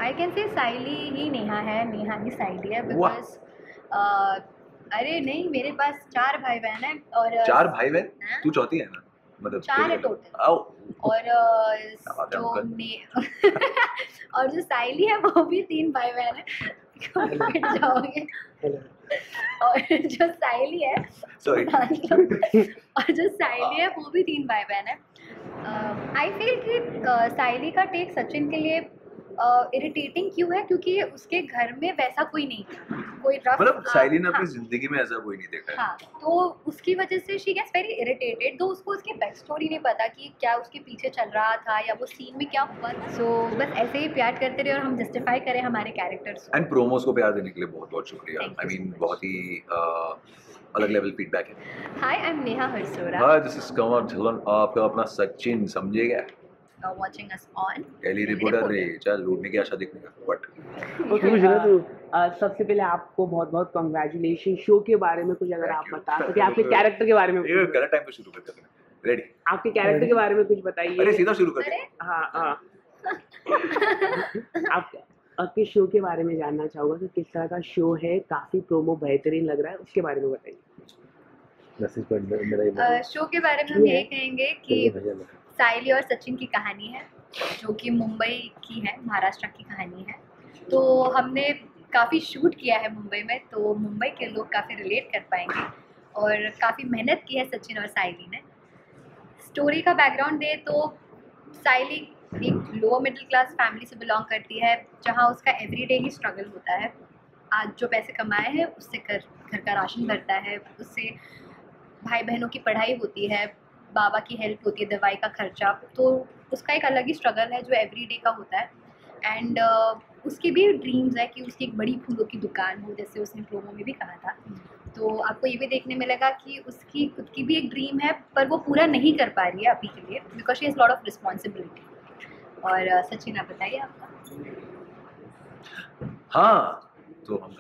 I can say साइली ही नेहा है, नेहा ही साइली है because अरे नहीं, मेरे पास 4 भाई बहन है और 4 भाई बहन? तू चौथी है ना? मतलब 4 है टोटल। आओ और और जो साइली है वो भी 3 भाई बहन है। पिट जाओगे। और जो साइली है सॉरी और जो साइली है वो भी 3 भाई बहन है। आई फील कि साइली का टेक सचिन के लिए इरिटेटिंग क्यों है, क्योंकि उसके घर में वैसा कोई नहीं था, कोई रफ। मतलब साइली ने हाँ, अपनी जिंदगी में ऐसा कोई नहीं देखा है। हाँ, तो उसकी वजह से शी गेट्स वेरी इरिटेटेड, तो उसको उसकी बैक स्टोरी नहीं पता कि क्या उसके पीछे चल रहा था या वो सीन में क्या हुआ। सो बस ऐसे ही प्यार करते रहे और हम जस्टिफाई करें हमारे कैरेक्टर्स। एंड प्रोमोस को प्यार देने के लिए बहुत बहुत शुक्रिया। Thank you I so mean much. बहुत ही अलग लेवल फीडबैक है। Hi, I am Neha Harsora. Hi, this is कमर झलन, आपका अपना सचिन, समझेगा? Watching us on daily reporter रे, चल लूटने की आशा देखने का बट सबसे पहले आपको बहुत बहुत कॉन्ग्रेचुलेशन। शो के बारे में कुछ अगर आप Thank you. बता सके, आपके कैरेक्टर के बारे में ये गलत टाइम पे शुरू करते हैं। रेडी? आपके कैरेक्टर के बारे में कुछ बताइए। अरे सीधा शुरू कर। अरे हाँ हाँ आप आपके शो के बारे में जानना चाहूँगा कि किस तरह का शो है। काफ़ी प्रोमो बेहतरीन लग रहा है, उसके बारे में बताइए। शो के बारे में हम यही कहेंगे कि साइली और सचिन की कहानी है, जो कि मुंबई की है, महाराष्ट्र की कहानी है। तो हमने काफ़ी शूट किया है मुंबई में, तो मुंबई के लोग काफ़ी रिलेट कर पाएंगे और काफ़ी मेहनत की है सचिन और साइली ने। स्टोरी का बैकग्राउंड दे तो साइली एक लोअर मिडिल क्लास फैमिली से बिलोंग करती है, जहाँ उसका एवरीडे ही स्ट्रगल होता है। आज जो पैसे कमाए हैं उससे घर का राशन भरता है, उससे भाई बहनों की पढ़ाई होती है, बाबा की हेल्प होती है, दवाई का खर्चा। तो उसका एक अलग ही स्ट्रगल है जो एवरीडे का होता है। एंड उसकी भी ड्रीम्स है कि उसकी एक बड़ी फूलों की दुकान हो, जैसे उसने प्रोमो में भी कहा था। तो आपको ये भी देखने मिलेगा कि उसकी खुद की भी एक ड्रीम है, पर वो पूरा नहीं कर पा रही है अभी के लिए, because she has lot of responsibility. और सचिन, आप बताइए आपका। हाँ, तो हम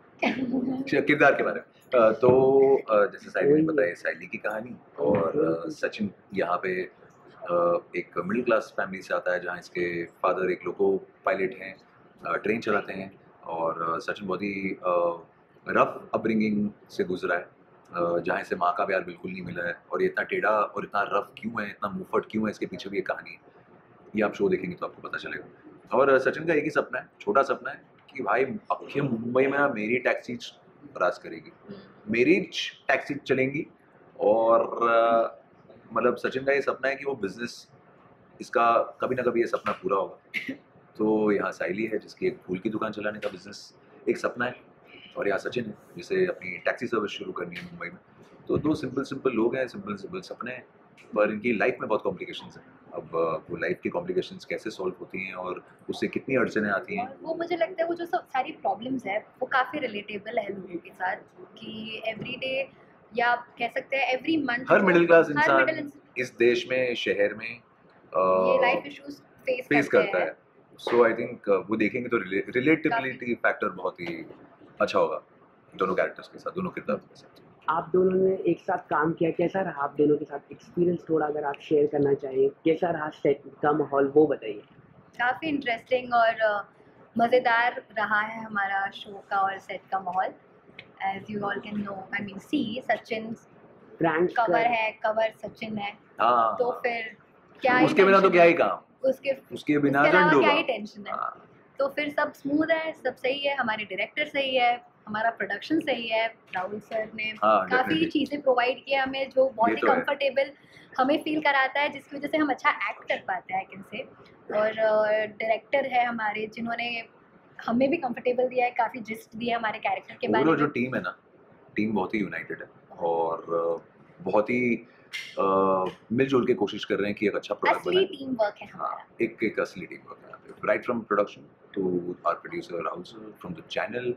जाने किरदार के बारे में। तो जैसे साइली ने बताया, साइली की कहानी, और सचिन यहाँ पे एक मिडिल क्लास फैमिली से आता है, जहाँ इसके फादर एक लोको पायलट हैं, ट्रेन चलाते हैं। और सचिन बहुत ही रफ अपब्रिंगिंग से गुजरा है, जहाँ इसे माँ का प्यार बिल्कुल नहीं मिला है। और ये इतना टेढ़ा और इतना रफ क्यों है, इतना मुंहफट क्यों है, इसके पीछे भी एक कहानी है। ये आप शो देखेंगे तो आपको पता चलेगा। और सचिन का एक ही सपना है, छोटा सपना है, कि भाई अखिल मुंबई में ना मेरी टैक्सी राज करेगी, मेरी टैक्सी चलेंगी। और मतलब सचिन का ये सपना है कि वो बिजनेस, इसका कभी ना कभी ये सपना पूरा होगा। तो यहाँ साइली है जिसकी एक फूल की दुकान चलाने का बिजनेस एक सपना है, और यहाँ सचिन है जिसे अपनी टैक्सी सर्विस शुरू करनी है मुंबई में। तो 2 सिंपल लोग हैं, सिंपल सपने हैं, पर इनकी लाइफ में बहुत कॉम्प्लिकेशंस हैं। अब वो लाइफ की कॉम्प्लिकेशंस कैसे सॉल्व होती हैं और उससे कितनी अड़चनें आती हैं। और वो मुझे लगता है वो जो सब सारी प्रॉब्लम्स है वो काफ़ी रिलेटेबल है लोगों के साथ, कि एवरीडे या आप कह सकते हैं एवरी मंथ हर मिडिल क्लास इंसान इस देश में, शहर में ये लाइफ इश्यूज फेस करता है। सो आई थिंक वो देखेंगे तो रिलेटेबिलिटी फैक्टर बहुत ही अच्छा होगा दोनों कैरेक्टर्स के साथ, दोनों किरदारों के साथ। आप दोनों ने एक साथ काम किया, कैसा रहा आप दोनों के साथ एक्सपीरियंस? थोड़ा अगर आप शेयर करना चाहिए, कैसा रहा सेट का माहौल, वो बताइए। काफ़ी इंटरेस्टिंग और मज़ेदार रहा है हमारा शो का और सेट का माहौल। As you all can know, I mean see, Sachin cover है, कवर सचिन है। हाँ, तो फिर क्या उसके बिना तो क्या ही काम, उसके बिना अलावा क्या ही टेंशन है। तो फिर सब स्मूथ है, सब सही है, हमारे डायरेक्टर सही है, हमारा प्रोडक्शन सही है। राहुल सर ने काफ़ी चीज़ें प्रोवाइड किया हमें जो बहुत ही कंफर्टेबल हमें फील कराता है, जिसकी वजह से हम अच्छा एक्ट कर पाते हैं, आई कैन से। और डायरेक्टर है हमारे जिन्होंने हमें भी कंफर्टेबल दिया है, काफ़ी जिस्ट दिया है हमारे कैरेक्टर के बारे में। जो टीम है ना, टीम बहुत ही यूनाइटेड है और बहुत ही मिलजुल के कोशिश कर रहे हैं कि एक अच्छा प्रोडक्ट बनाएं। असली टीम वर्क है हमारा। एक असली टीम वर्क है, right from production to our producer Rahul sir, from the channel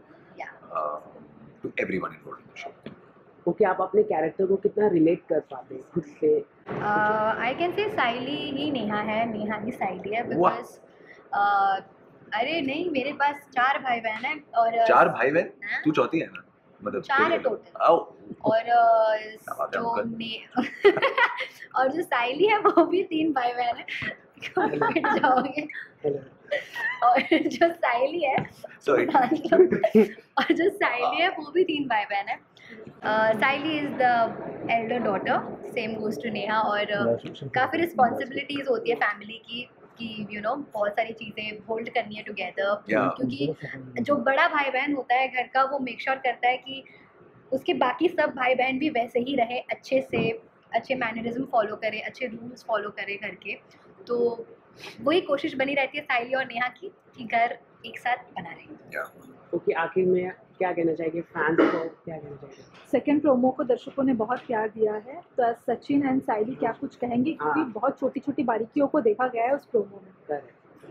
to everyone involved in the show. Okay, आप अपने कैरेक्टर को कितना रिलेट कर पाते हैं खुद से? आई कैन से साइली ही नेहा है, नेहा ही साइली है, बिकॉज अरे नहीं, मेरे पास 4 भाई बहन है और 4 भाई बहन? तू चौथी है ना? मतलब 4 है टोटल। आओ। और और जो साइली है वो भी 3 भाई बहन है। पिट जाओगे। और जो साइली है सॉरी और जो साइली है वो भी 3 भाई बहन है। Saili is the elder daughter, same goes to Neha. और काफ़ी रिस्पॉन्सिबिलिटीज होती है फैमिली की कि बहुत सारी चीज़ें होल्ड करनी है टुगेदर, क्योंकि जो बड़ा भाई बहन होता है घर का वो मेक श्योर करता है कि उसके बाकी सब भाई बहन भी वैसे ही रहे, अच्छे से अच्छे मैनरिज्म फॉलो करे, अच्छे रूल्स फॉलो करे घर के। तो वही कोशिश बनी रहती है साइली और नेहा की कि घर एक साथ बना रहे। ओके, आखिर में क्या कहना चाहिए फैंस को, क्या कहना चाहिए? सेकंड प्रोमो को दर्शकों ने बहुत प्यार दिया है, तो सचिन एंड साइली क्या कुछ कहेंगे, क्योंकि बहुत छोटी छोटी बारीकियों को देखा गया है उस प्रोमो में।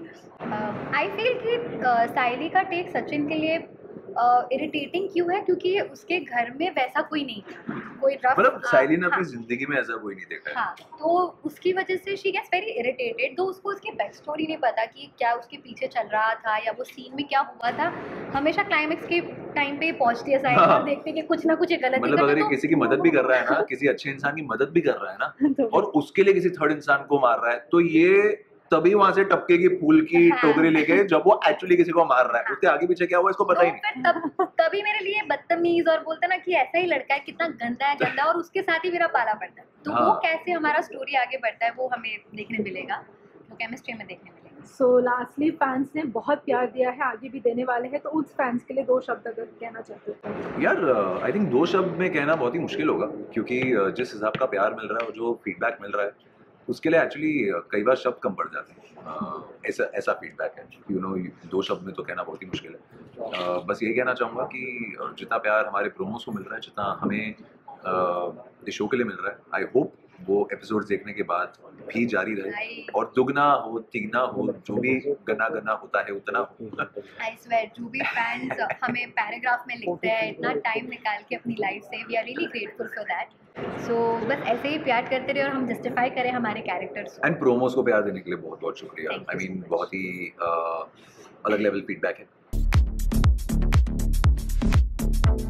आई फील कि साइली का टेक सचिन के लिए इरिटेटिंग क्यों है, क्योंकि उसके घर में वैसा कोई नहीं था, कोई रफ, मतलब साइली ने हाँ, अपनी जिंदगी में ऐसा कोई नहीं देखा है। हाँ, तो उसकी वजह से शी गेट्स वेरी इरिटेटेड। तो उसको उसकी बैक स्टोरी नहीं पता कि क्या उसके पीछे चल रहा था या वो सीन में क्या हुआ था। हमेशा क्लाइमेक्स के टाइम पे पहुंचती है साइली और देखते कि कुछ ना कुछ गलत, मतलब अगर ये किसी की मदद भी कर रहा है ना, किसी अच्छे इंसान की मदद भी कर रहा है ना, और उसके लिए किसी थर्ड इंसान को मार रहा है, तो ये तभी वहां से टपके की फूल की टोकरी लेके जब वो एक्चुअली किसी को मार रहा है, उसके आगे पीछे क्या हुआ इसको पता ही नहीं। तभी मेरे लिए बदतमीज और बोलते ना कि ऐसा ही लड़का है, कितना गंदा है गंदा, और उसके साथ ही मेरा पाला पड़ता है। तो वो कैसे हमारा स्टोरी आगे बढ़ता है वो हमें देखने मिलेगा, वो केमिस्ट्री में देखने मिलेगा। सो लास्टली फैंस ने बहुत प्यार दिया है, आगे भी देने वाले हैं, तो उस फैंस के लिए 2 शब्द अगर कहना चाहते हो। यार आई थिंक 2 शब्द में कहना बहुत ही मुश्किल होगा, क्योंकि जिस हिसाब का प्यार मिल रहा है और जो फीडबैक मिल रहा है उसके लिए एक्चुअली कई बार शब्द कम पड़ जाते हैं। ऐसा फीडबैक है, 2 शब्द में तो कहना बहुत ही मुश्किल है। बस यही कहना चाहूँगा कि जितना प्यार हमारे प्रोमोस को मिल रहा है, जितना हमें इस शो के लिए मिल रहा है, आई होप वो एपिसोड देखने के बाद भी जारी रहे और दुगना हो तिगना हो, जो भी गना गना होता है उतना हो। आई स्वेयर जो भी फैंस हमें पैराग्राफ में लिखते हैं इतना टाइम निकाल के अपनी लाइफ से, we are really grateful for that. So बस ऐसे ही प्यार करते रहे और हम जस्टिफाई करें हमारे कैरेक्टर्स। एंड प्रोमोस को प्यार देने के लिए बहुत बहुत शुक्रिया। आई मीन बहुत ही अलग लेवल फीडबैक है।